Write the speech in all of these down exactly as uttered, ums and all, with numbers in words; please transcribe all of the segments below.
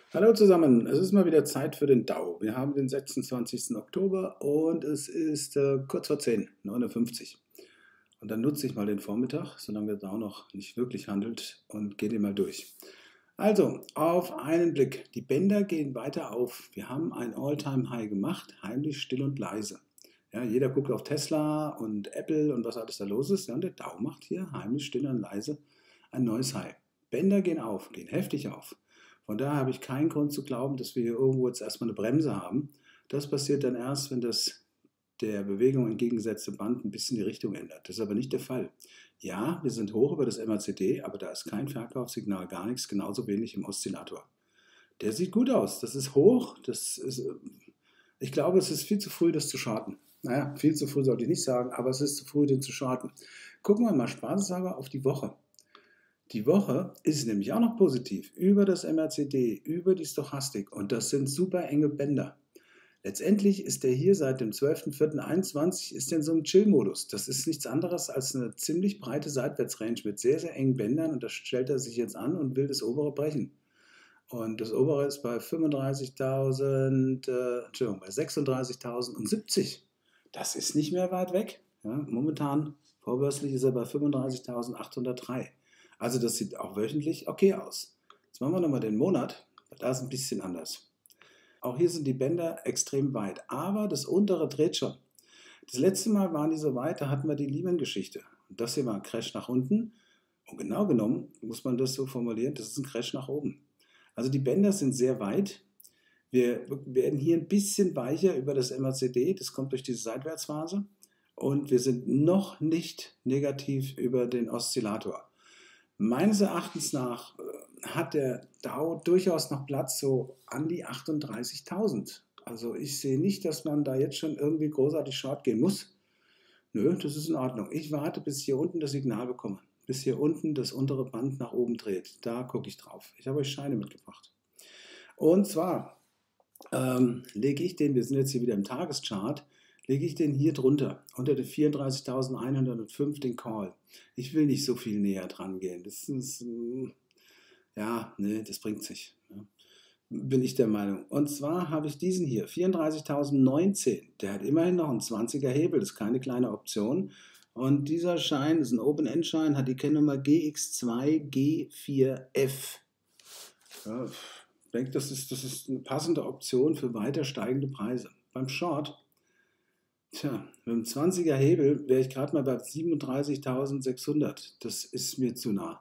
Hallo zusammen, es ist mal wieder Zeit für den D A O. Wir haben den sechsundzwanzigsten Oktober und es ist äh, kurz vor zehn, neun Uhr fünfzig. Und dann nutze ich mal den Vormittag, solange der D A O noch nicht wirklich handelt, und gehe den mal durch. Also, auf einen Blick. Die Bänder gehen weiter auf. Wir haben ein All-Time-High gemacht, heimlich, still und leise. Ja, jeder guckt auf Tesla und Apple und was alles da los ist. Ja, und der D A O macht hier heimlich, still und leise ein neues High. Bänder gehen auf, gehen heftig auf. Von daher habe ich keinen Grund zu glauben, dass wir hier irgendwo jetzt erstmal eine Bremse haben. Das passiert dann erst, wenn das der Bewegung entgegengesetzte Band ein bisschen die Richtung ändert. Das ist aber nicht der Fall. Ja, wir sind hoch über das M A C D, aber da ist kein Verkaufssignal, gar nichts, genauso wenig im Oszillator. Der sieht gut aus, das ist hoch, das ist, ich glaube, es ist viel zu früh, das zu shorten. Naja, viel zu früh sollte ich nicht sagen, aber es ist zu früh, den zu shorten. Gucken wir mal spaßeshalber auf die Woche. Die Woche ist nämlich auch noch positiv über das M A C D, über die Stochastik, und das sind super enge Bänder. Letztendlich ist der hier seit dem zwölften vierten einundzwanzig ist in so einem Chill-Modus. Das ist nichts anderes als eine ziemlich breite Seitwärtsrange mit sehr, sehr engen Bändern, und da stellt er sich jetzt an und will das obere brechen. Und das obere ist bei fünfunddreißigtausend, äh, Entschuldigung, bei sechsunddreißigtausendsiebzig. Das ist nicht mehr weit weg. Ja, momentan, vorbörslich, ist er bei fünfunddreißigtausendachthundertdrei. Also das sieht auch wöchentlich okay aus. Jetzt machen wir nochmal den Monat. Da ist ein bisschen anders. Auch hier sind die Bänder extrem weit, aber das untere dreht schon. Das letzte Mal waren die so weit, da hatten wir die Lehman-Geschichte. Und das hier war ein Crash nach unten. Und genau genommen muss man das so formulieren, das ist ein Crash nach oben. Also die Bänder sind sehr weit. Wir werden hier ein bisschen weicher über das M A C D, das kommt durch diese Seitwärtsphase. Und wir sind noch nicht negativ über den Oszillator. Meines Erachtens nach äh, hat der D A O durchaus noch Platz so an die achtunddreißigtausend. Also ich sehe nicht, dass man da jetzt schon irgendwie großartig short gehen muss. Nö, das ist in Ordnung. Ich warte, bis hier unten das Signal bekomme. Bis hier unten das untere Band nach oben dreht. Da gucke ich drauf. Ich habe euch Scheine mitgebracht. Und zwar ähm, lege ich den, wir sind jetzt hier wieder im Tageschart, lege ich den hier drunter, unter den vierunddreißigtausendeinhundertfünf, den Call. Ich will nicht so viel näher dran gehen. Das ist, mm, ja, nee, das bringt nicht. Ja, bin ich der Meinung. Und zwar habe ich diesen hier, vierunddreißigtausendneunzehn. Der hat immerhin noch einen zwanziger Hebel, das ist keine kleine Option. Und dieser Schein ist ein Open-End-Schein, hat die Kennnummer G X zwei G vier F. Ja, ich denke, das ist, das ist eine passende Option für weiter steigende Preise. Beim Short, tja, mit einem zwanziger Hebel wäre ich gerade mal bei siebenunddreißigtausendsechshundert. Das ist mir zu nah.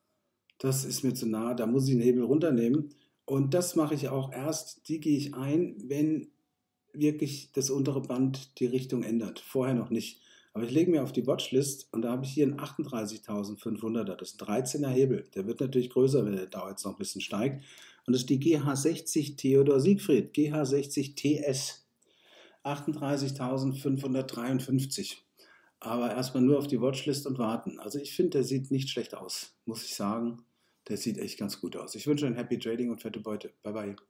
Das ist mir zu nah, da muss ich den Hebel runternehmen. Und das mache ich auch erst, die gehe ich ein, wenn wirklich das untere Band die Richtung ändert. Vorher noch nicht. Aber ich lege mir auf die Watchlist und da habe ich hier einen achtunddreißigtausendfünfhunderter. Das ist ein dreizehner Hebel. Der wird natürlich größer, wenn der D A O jetzt noch ein bisschen steigt. Und das ist die G H sechzig Theodor Siegfried. G H sechzig T S. achtunddreißigtausendfünfhundertdreiundfünfzig. Aber erstmal nur auf die Watchlist und warten. Also ich finde, der sieht nicht schlecht aus, muss ich sagen. Der sieht echt ganz gut aus. Ich wünsche ein Happy Trading und fette Beute. Bye bye.